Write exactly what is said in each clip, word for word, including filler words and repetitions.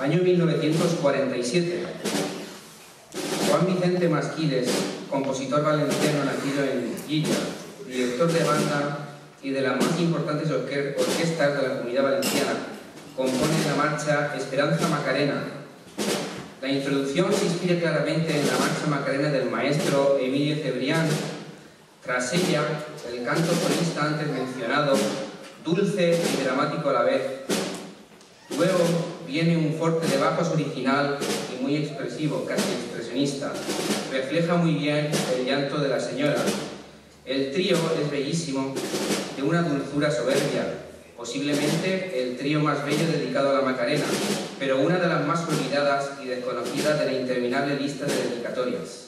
Año mil novecientos cuarenta y siete. Juan Vicente Masquiles, compositor valenciano nacido en Guilla, director de banda y de las más importantes orque orquestas de la Comunidad Valenciana, compone la marcha Esperanza Macarena. La introducción se inspira claramente en la marcha Macarena del maestro Emilio Cebrián. Tras ella, el canto solista antes mencionado, dulce y dramático a la vez. Luego viene un forte de bajos original y muy expresivo, casi expresionista. Refleja muy bien el llanto de la señora. El trío es bellísimo, de una dulzura soberbia, posiblemente el trío más bello dedicado a la Macarena, pero una de las más olvidadas y desconocidas de la interminable lista de dedicatorias.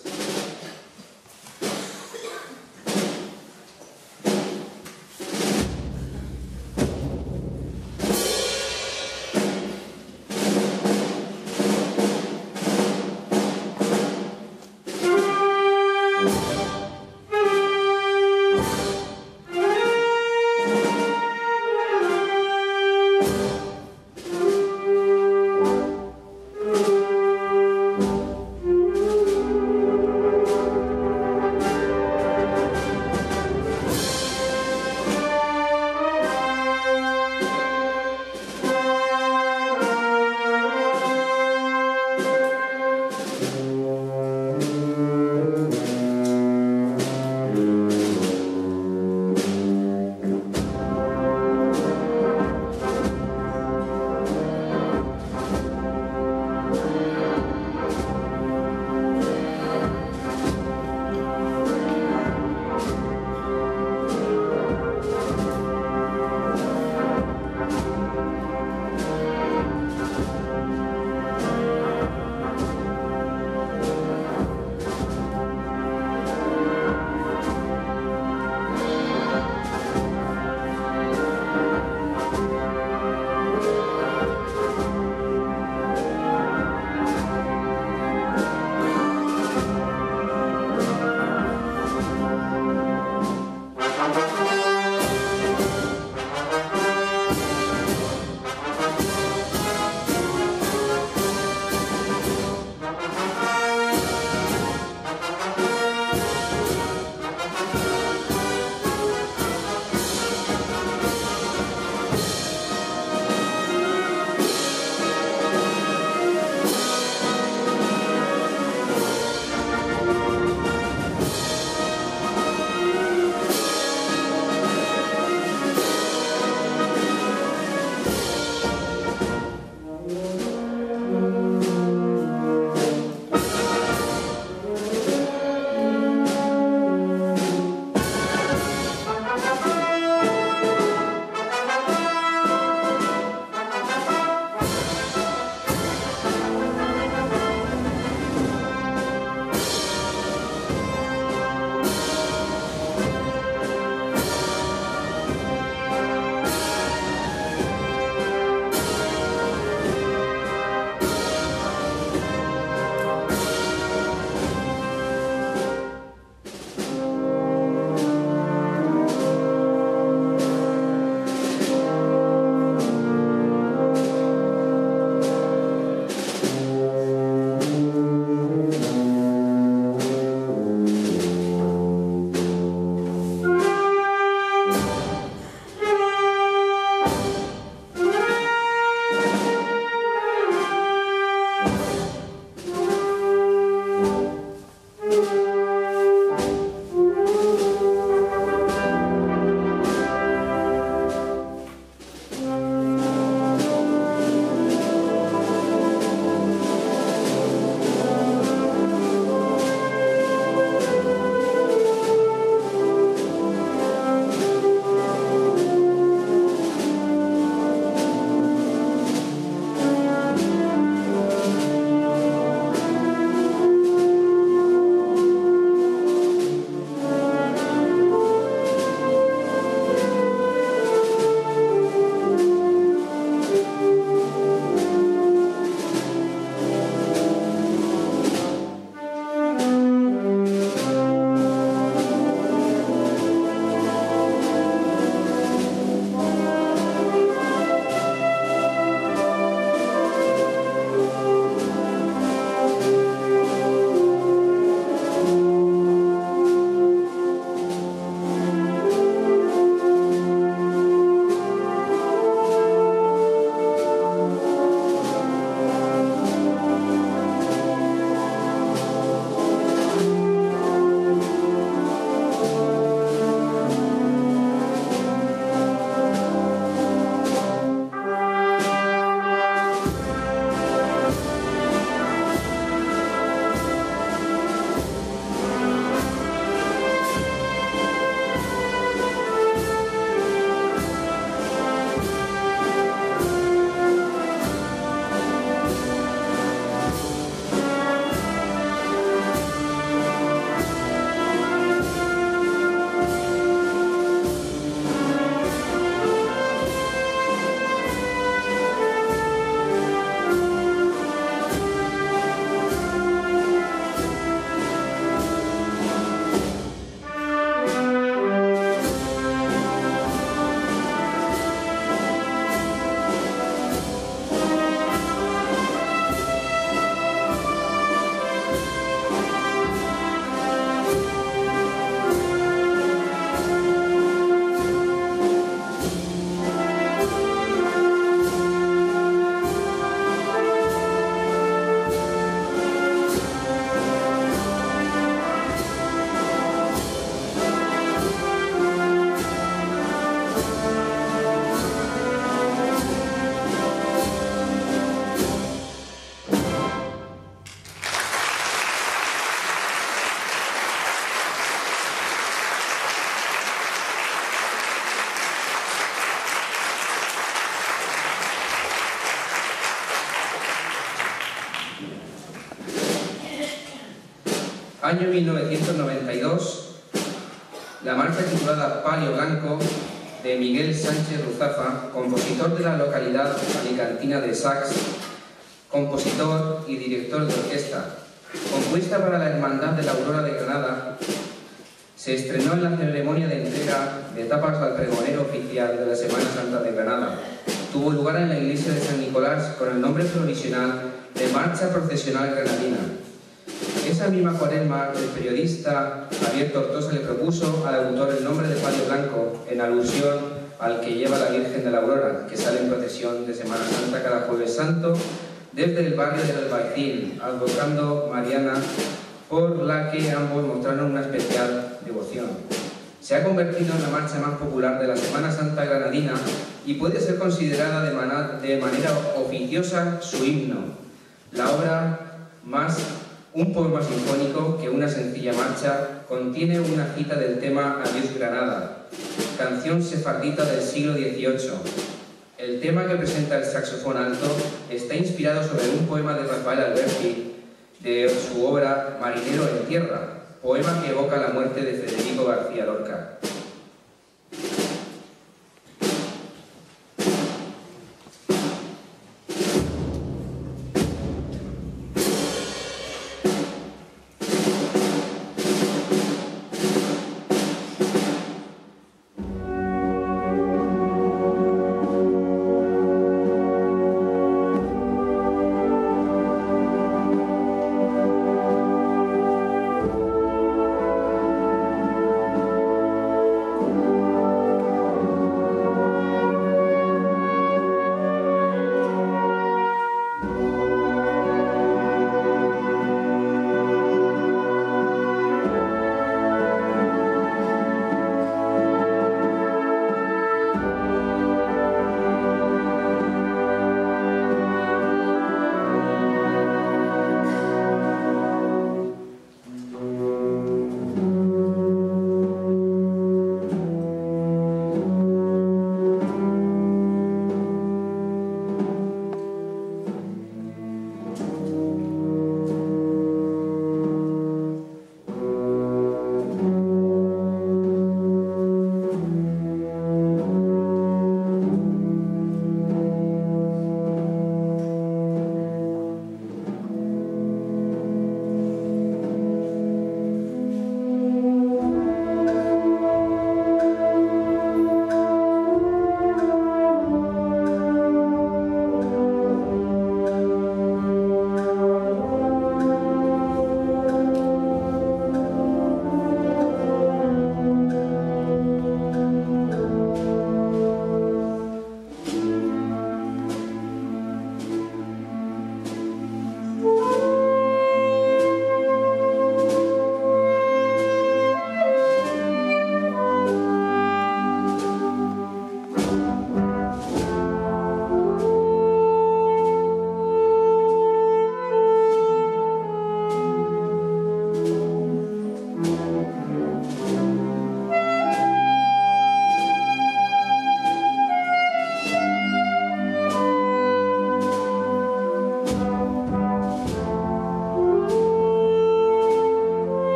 Año mil novecientos noventa y dos, la marcha titulada Palio Blanco, de Miguel Sánchez Ruzafa, compositor de la localidad alicantina de Sax, compositor y director de orquesta. Compuesta para la Hermandad de la Aurora de Granada, se estrenó en la ceremonia de entrega de tapas al pregonero oficial de la Semana Santa de Granada. Tuvo lugar en la iglesia de San Nicolás con el nombre provisional de Marcha Procesional Granadina. Esa misma cuaresma, el periodista Javier Tortosa le propuso al autor el nombre de Palio Blanco, en alusión al que lleva la Virgen de la Aurora, que sale en procesión de Semana Santa cada Jueves Santo desde el barrio del Albaicín, advocando Mariana, por la que ambos mostraron una especial devoción. Se ha convertido en la marcha más popular de la Semana Santa granadina y puede ser considerada de, man de manera oficiosa su himno, la obra más un poema sinfónico que una sencilla marcha. Contiene una cita del tema Adiós Granada, canción sefardita del siglo dieciocho. El tema que presenta el saxofón alto está inspirado sobre un poema de Rafael Alberti de su obra Marinero en Tierra, poema que evoca la muerte de Federico García Lorca.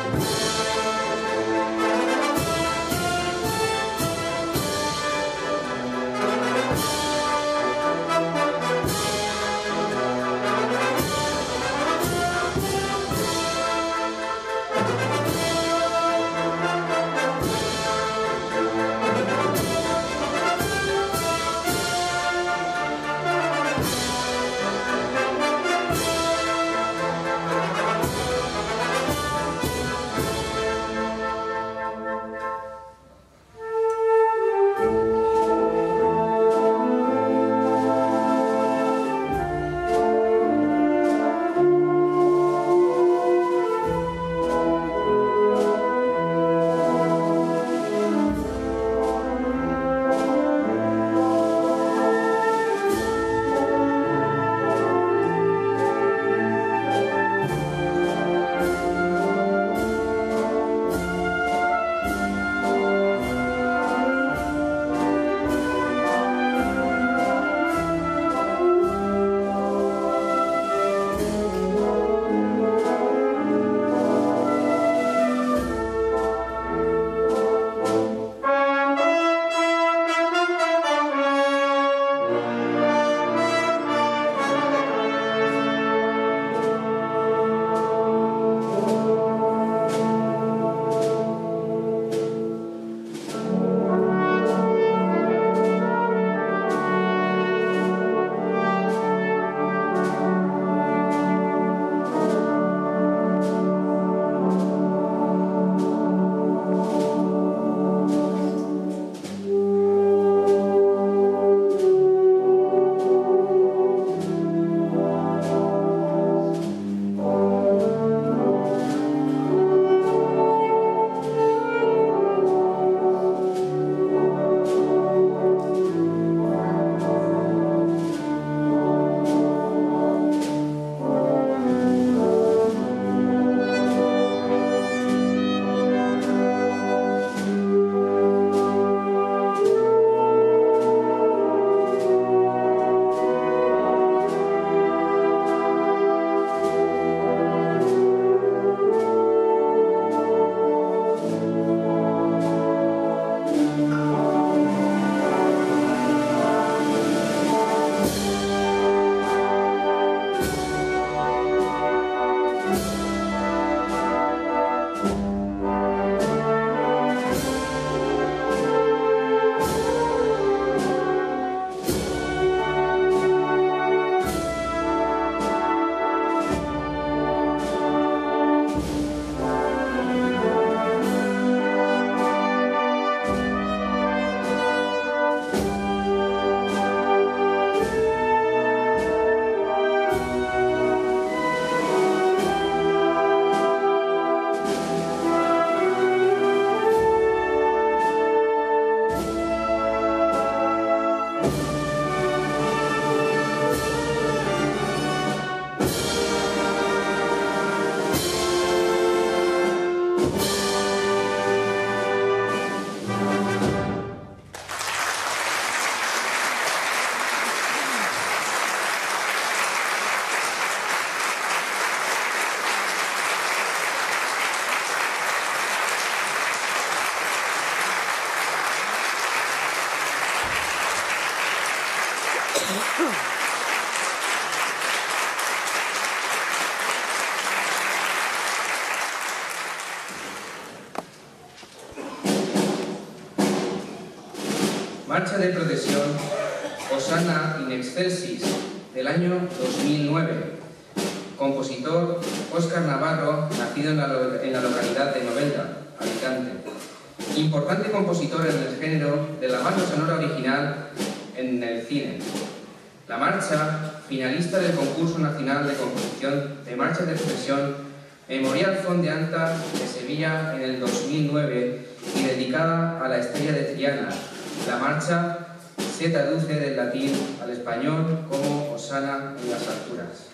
Marcha de procesión Hosanna in Excelsis del año dos mil nueve. Compositor Óscar Navarro, nacido en la, en la localidad de Novelda, Alicante. Importante compositor en el género de la banda sonora original en el cine. La marcha, finalista del Concurso Nacional de Composición de Marchas de Procesión Memorial Font de Anta de Sevilla en el dos mil nueve y dedicada a la estrella de Triana. La marcha se traduce del latín al español como Hosanna en las alturas.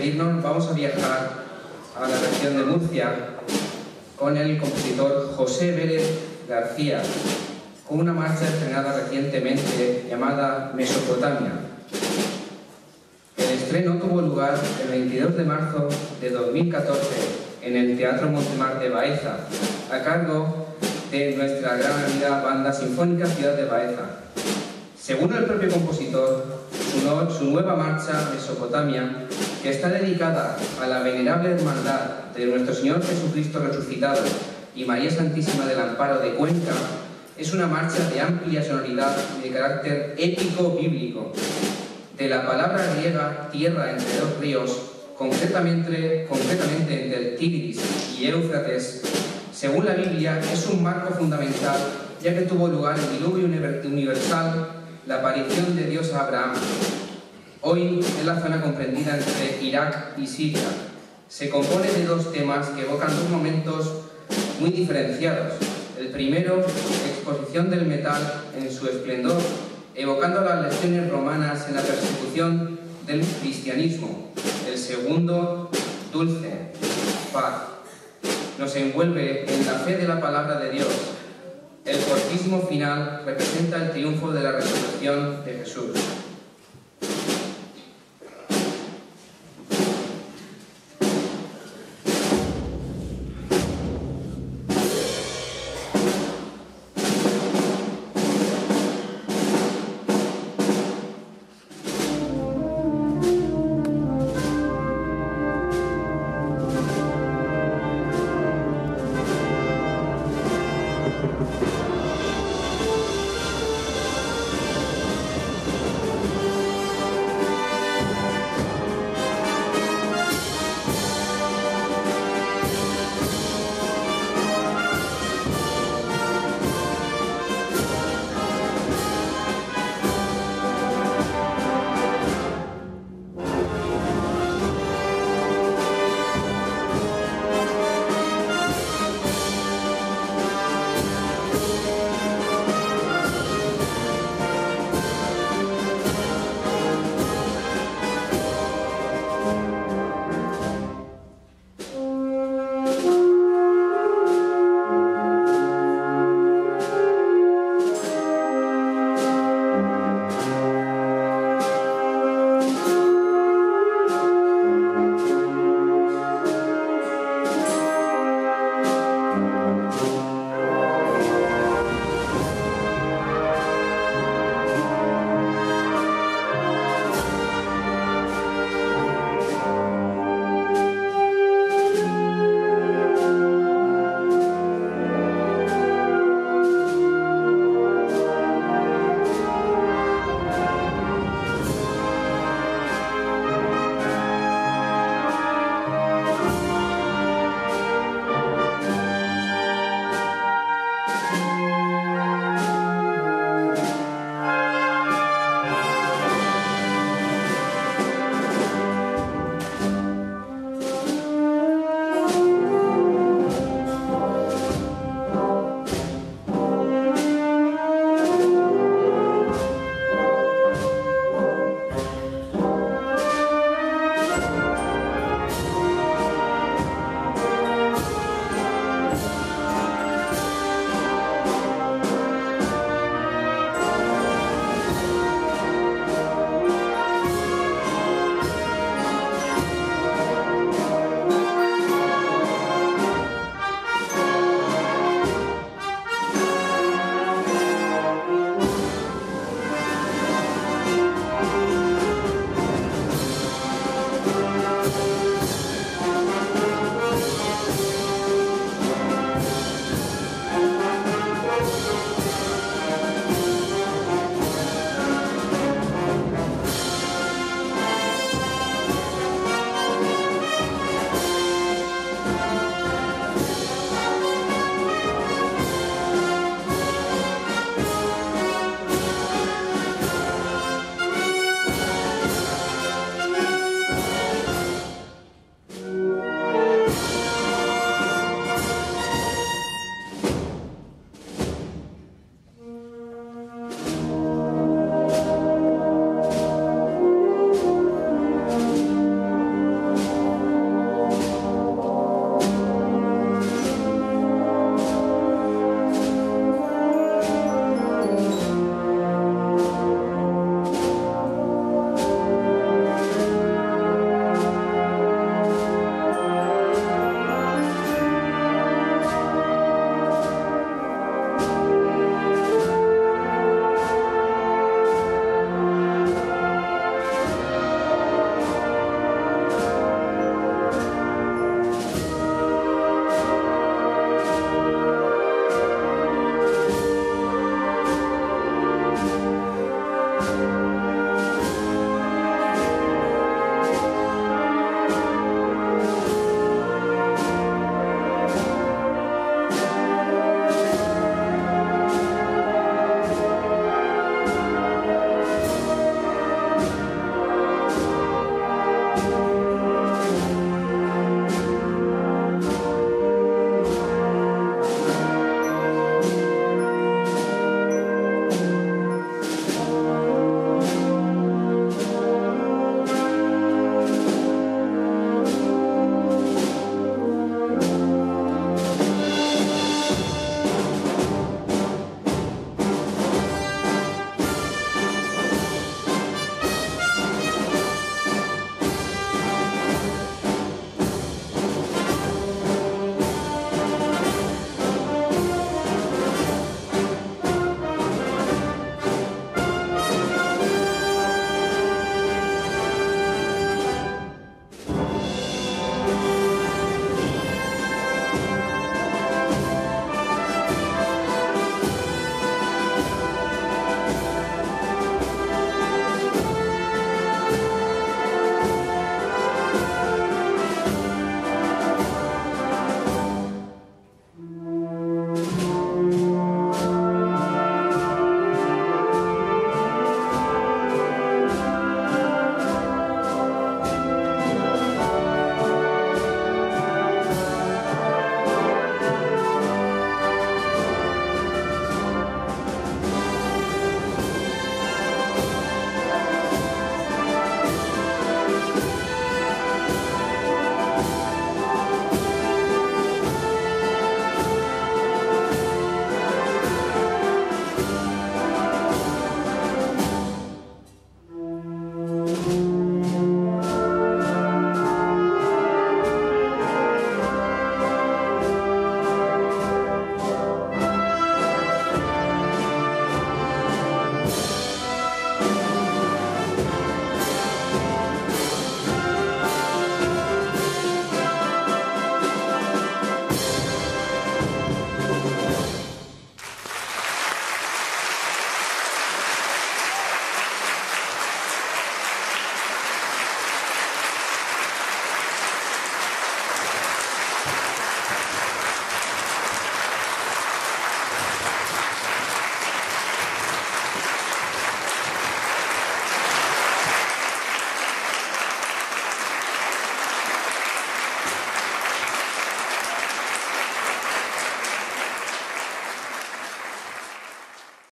despedirnos vamos a viajar a la región de Murcia con el compositor José Vélez García, con una marcha estrenada recientemente llamada Mesopotamia. El estreno tuvo lugar el veintidós de marzo de dos mil catorce en el Teatro Montemar de Baeza, a cargo de nuestra gran amiga Banda Sinfónica Ciudad de Baeza. Según el propio compositor, su, no, su nueva marcha, Mesopotamia, que está dedicada a la venerable hermandad de nuestro Señor Jesucristo resucitado y María Santísima del Amparo de Cuenca, es una marcha de amplia sonoridad y de carácter épico bíblico. De la palabra griega tierra entre dos ríos, concretamente, concretamente entre el Tigris y Éufrates, según la Biblia, es un marco fundamental, ya que tuvo lugar el diluvio universal, la aparición de Dios a Abraham. Hoy es la zona comprendida entre Irak y Siria. Se compone de dos temas que evocan dos momentos muy diferenciados. El primero, exposición del metal en su esplendor, evocando las legiones romanas en la persecución del cristianismo. El segundo, dulce, paz. Nos envuelve en la fe de la palabra de Dios. El fortísimo final representa el triunfo de la resurrección de Jesús.